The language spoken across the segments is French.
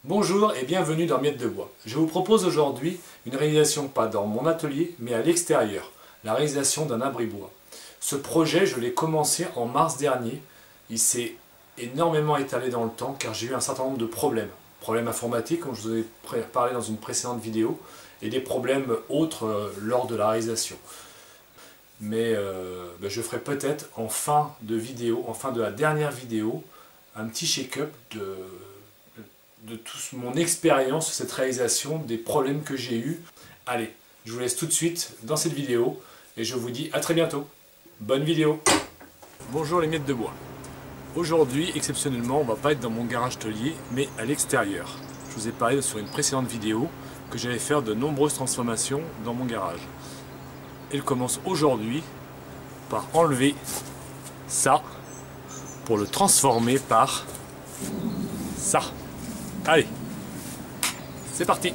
Bonjour et bienvenue dans Miettes de Bois. Je vous propose aujourd'hui une réalisation pas dans mon atelier mais à l'extérieur, la réalisation d'un abri-bois. Ce projet, je l'ai commencé en mars dernier. Il s'est énormément étalé dans le temps car j'ai eu un certain nombre de problèmes. Problèmes informatiques, comme je vous ai parlé dans une précédente vidéo, et des problèmes autres lors de la réalisation. Mais je ferai peut-être en fin de vidéo, en fin de la dernière vidéo, un petit check-up de toute mon expérience sur cette réalisation, des problèmes que j'ai eus. Allez, je vous laisse tout de suite dans cette vidéo et je vous dis à très bientôt. Bonne vidéo. Bonjour les miettes de bois. Aujourd'hui, exceptionnellement, on va pas être dans mon garage-telier, mais à l'extérieur. Je vous ai parlé sur une précédente vidéo que j'allais faire de nombreuses transformations dans mon garage. Elle commence aujourd'hui par enlever ça pour le transformer par ça. Allez, c'est parti!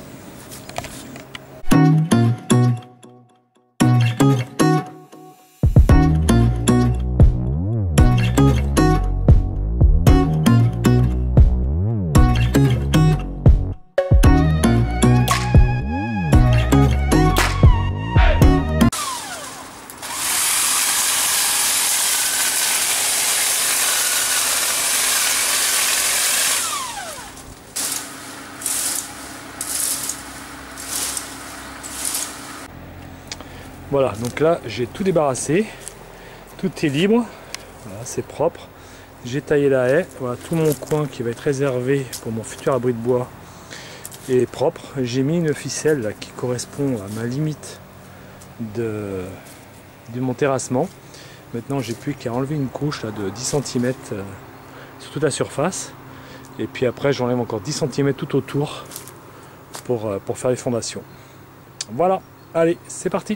Voilà, donc là j'ai tout débarrassé, tout est libre, voilà, c'est propre. J'ai taillé la haie, voilà, tout mon coin qui va être réservé pour mon futur abri de bois est propre. J'ai mis une ficelle là, qui correspond à ma limite de mon terrassement. Maintenant j'ai plus qu'à enlever une couche là, de 10 cm sur toute la surface. Et puis après j'enlève encore 10 cm tout autour pour faire les fondations. Voilà, allez, c'est parti!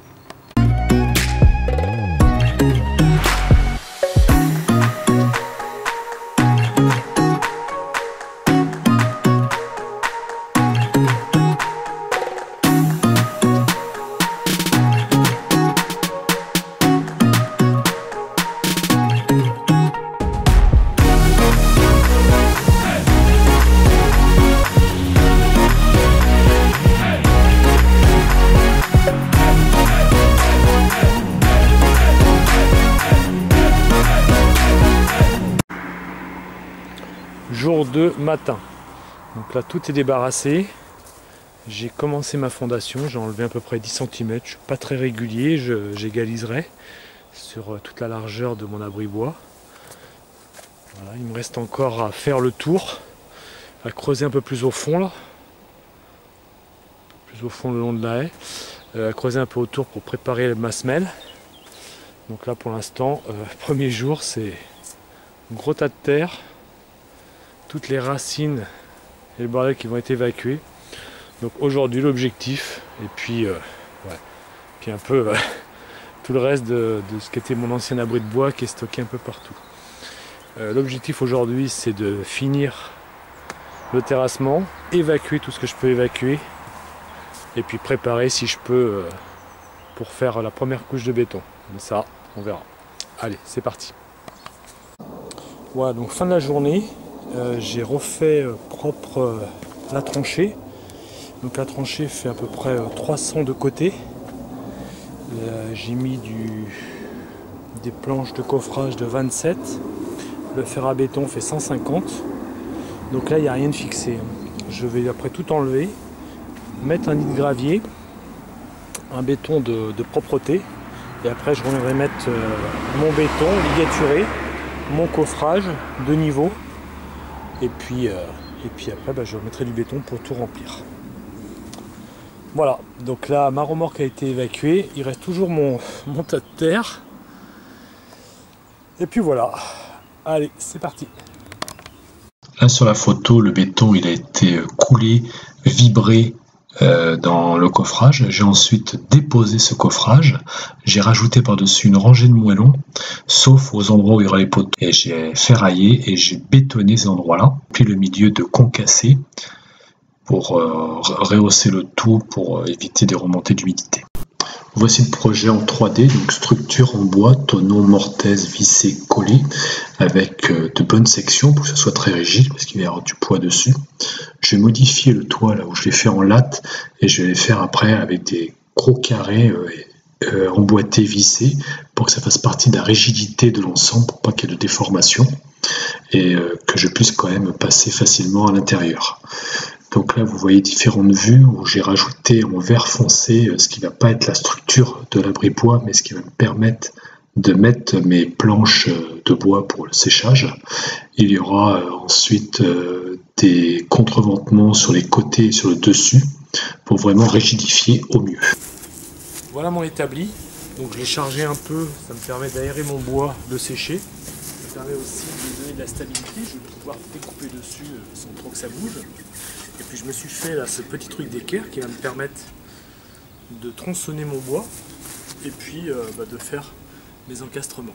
Jour 2 matin, donc là tout est débarrassé. J'ai commencé ma fondation, j'ai enlevé à peu près 10 cm, je suis pas très régulier, j'égaliserai sur toute la largeur de mon abri-bois. Voilà, il me reste encore à faire le tour, à creuser un peu plus au fond là, plus au fond le long de la haie, à creuser un peu autour pour préparer ma semelle. Donc là pour l'instant, premier jour, c'est un gros tas de terre. Toutes les racines et le bordel qui vont être évacués. Donc aujourd'hui l'objectif, et puis, puis un peu tout le reste de ce qu'était mon ancien abri de bois qui est stocké un peu partout. L'objectif aujourd'hui c'est de finir le terrassement, évacuer tout ce que je peux évacuer, et puis préparer si je peux pour faire la première couche de béton. Mais ça, on verra. Allez, c'est parti. Voilà, donc fin de la journée. J'ai refait propre la tranchée. Donc la tranchée fait à peu près 300 de côté. J'ai mis des planches de coffrage de 27. Le fer à béton fait 150. Donc là il n'y a rien de fixé. Je vais après tout enlever, mettre un nid de gravier, un béton de propreté. Et après je reviendrai mettre mon béton ligaturé, mon coffrage de niveau. Et puis après je remettrai du béton pour tout remplir. Voilà, donc là ma remorque a été évacuée, il reste toujours mon tas de terre. Et puis voilà, allez c'est parti. Là sur la photo, le béton il a été coulé, vibré dans le coffrage. J'ai ensuite déposé ce coffrage, j'ai rajouté par-dessus une rangée de moellons, sauf aux endroits où il y aura les poteaux. Et j'ai ferraillé et j'ai bétonné ces endroits-là, puis le milieu de concassé pour rehausser le tout, pour éviter des remontées d'humidité. Voici le projet en 3D, donc structure en bois, tonneau, mortaise, vissé, collé, avec de bonnes sections pour que ce soit très rigide, parce qu'il va y avoir du poids dessus. Je vais modifier le toit là où je l'ai fait en latte, et je vais les faire après avec des gros carrés emboîtés, vissés, pour que ça fasse partie de la rigidité de l'ensemble, pour pas qu'il y ait de déformation, et que je puisse quand même passer facilement à l'intérieur. Donc là, vous voyez différentes vues où j'ai rajouté en vert foncé ce qui ne va pas être la structure de l'abri bois, mais ce qui va me permettre de mettre mes planches de bois pour le séchage. Il y aura ensuite des contreventements sur les côtés et sur le dessus pour vraiment rigidifier au mieux. Voilà mon établi. Donc je l'ai chargé un peu, ça me permet d'aérer mon bois, de sécher. Ça me permet aussi de donner de la stabilité, je vais pouvoir découper dessus sans trop que ça bouge. Et puis je me suis fait là ce petit truc d'équerre qui va me permettre de tronçonner mon bois et puis de faire mes encastrements.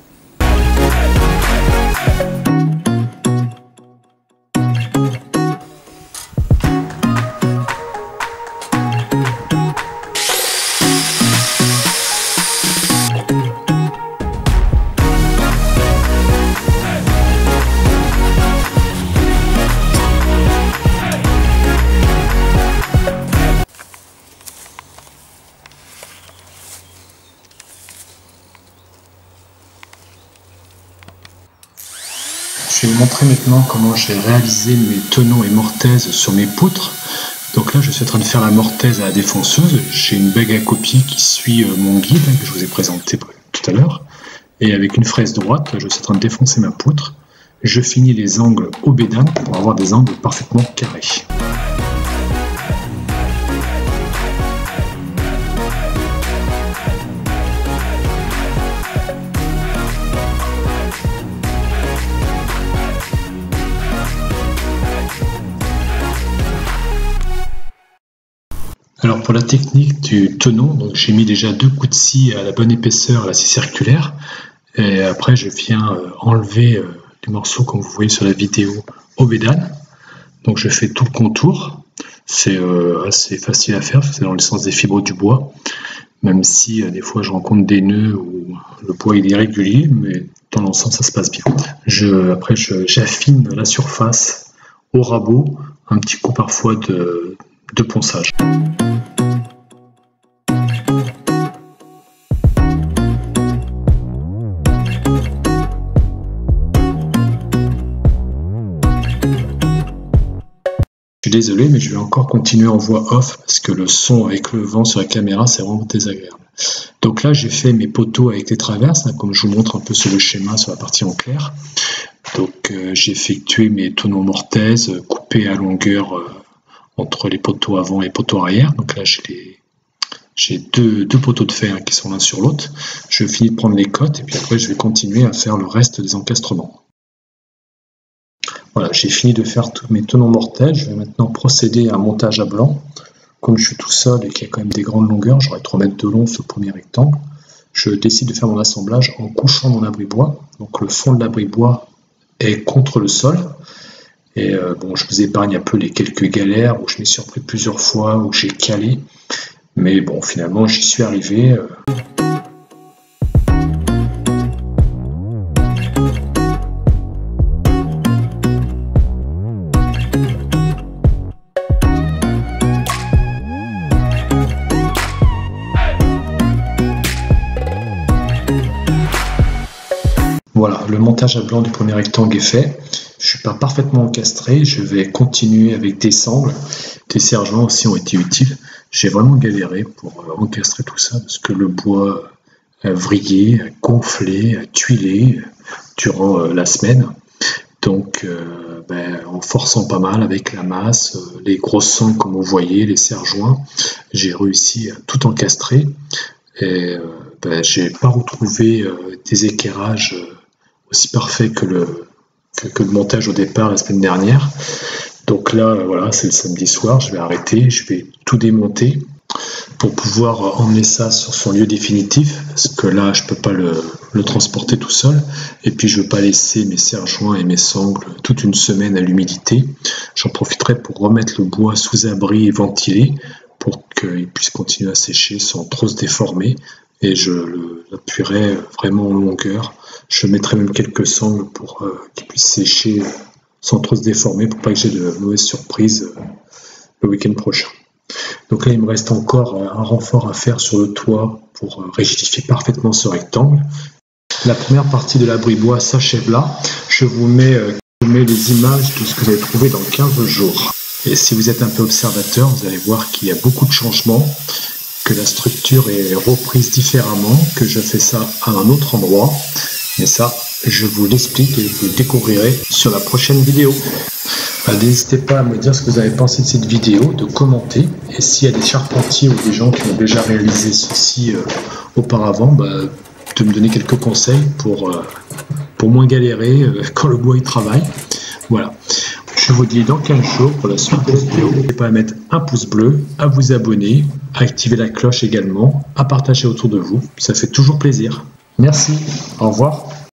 Je vais vous montrer maintenant comment j'ai réalisé mes tonneaux et mortaises sur mes poutres. Donc là, je suis en train de faire la mortaise à la défonceuse. J'ai une bague à copier qui suit mon guide que je vous ai présenté tout à l'heure. Et avec une fraise droite, je suis en train de défoncer ma poutre. Je finis les angles au bédane pour avoir des angles parfaitement carrés. Alors pour la technique du tonneau, j'ai mis déjà 2 coups de scie à la bonne épaisseur, la scie circulaire, et après je viens enlever les morceaux comme vous voyez sur la vidéo au bédane. Donc je fais tout le contour, c'est assez facile à faire, c'est dans le sens des fibres du bois, même si des fois je rencontre des nœuds où le bois est irrégulier, mais dans l'ensemble ça se passe bien. Après j'affine la surface au rabot, un petit coup parfois de ponçage. Je suis désolé, mais je vais encore continuer en voix off parce que le son avec le vent sur la caméra, c'est vraiment désagréable. Donc là, j'ai fait mes poteaux avec les traverses, comme je vous montre un peu sur le schéma, sur la partie en clair. Donc j'ai effectué mes tonneaux mortaises, coupés à longueur entre les poteaux avant et les poteaux arrière. Donc là, j'ai deux poteaux de fer qui sont l'un sur l'autre. Je finis de prendre les cotes et puis après, je vais continuer à faire le reste des encastrements. Voilà, j'ai fini de faire tous mes tenons mortels. Je vais maintenant procéder à un montage à blanc. Comme je suis tout seul et qu'il y a quand même des grandes longueurs, j'aurai 3 mètres de long sur le premier rectangle. Je décide de faire mon assemblage en couchant mon abri bois. Donc le fond de l'abri bois est contre le sol. Et bon, je vous épargne un peu les quelques galères où je m'y suis repris plusieurs fois, où j'ai calé. Mais bon, finalement, j'y suis arrivé. Voilà, le montage à blanc du premier rectangle est fait. Je ne suis pas parfaitement encastré, je vais continuer avec des sangles. Des serre-joints aussi ont été utiles. J'ai vraiment galéré pour encastrer tout ça parce que le bois a vrillé, a gonflé, a tuilé durant la semaine. Donc en forçant pas mal avec la masse, les grosses sangles comme vous voyez, les serre-joints, j'ai réussi à tout encastrer. Et j'ai pas retrouvé des équerrages aussi parfaits que le montage au départ la semaine dernière. Donc là, voilà, c'est le samedi soir, je vais arrêter, je vais tout démonter pour pouvoir emmener ça sur son lieu définitif, parce que là, je peux pas le transporter tout seul, et puis je veux pas laisser mes serre-joints et mes sangles toute une semaine à l'humidité. J'en profiterai pour remettre le bois sous abri et ventilé, pour qu'il puisse continuer à sécher sans trop se déformer, et je l'appuierai vraiment en longueur. Je mettrai même quelques sangles pour qu'il puisse sécher sans trop se déformer, pour pas que j'ai de mauvaises surprises le week-end prochain. Donc là, il me reste encore un renfort à faire sur le toit pour rigidifier parfaitement ce rectangle. La première partie de l'abri bois s'achève là. Je vous mets les images de ce que vous allez trouver dans 15 jours. Et si vous êtes un peu observateur, vous allez voir qu'il y a beaucoup de changements, que la structure est reprise différemment, que je fais ça à un autre endroit. Mais ça, je vous l'explique et vous le découvrirez sur la prochaine vidéo. N'hésitez pas à me dire ce que vous avez pensé de cette vidéo, de commenter. Et s'il y a des charpentiers ou des gens qui ont déjà réalisé ceci auparavant, de me donner quelques conseils pour moins galérer quand le bois y travaille. Voilà. Je vous dis dans 15 jours pour la suite des vidéos. N'hésitez pas à mettre un pouce bleu, à vous abonner, à activer la cloche également, à partager autour de vous. Ça fait toujours plaisir. Merci. Au revoir.